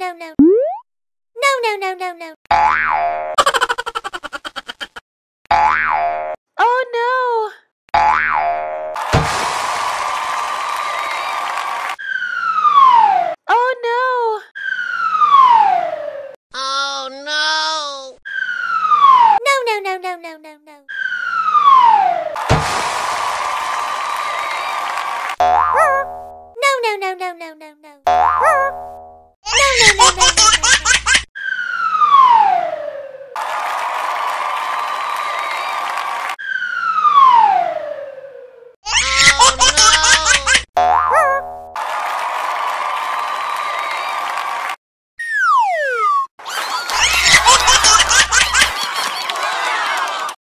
no, no. No, no, no, no, no. Oh no! Oh no! Oh no! No, no, no, no, no, no, no. No, no, no, no, no, no, no. No, no, no, no, no.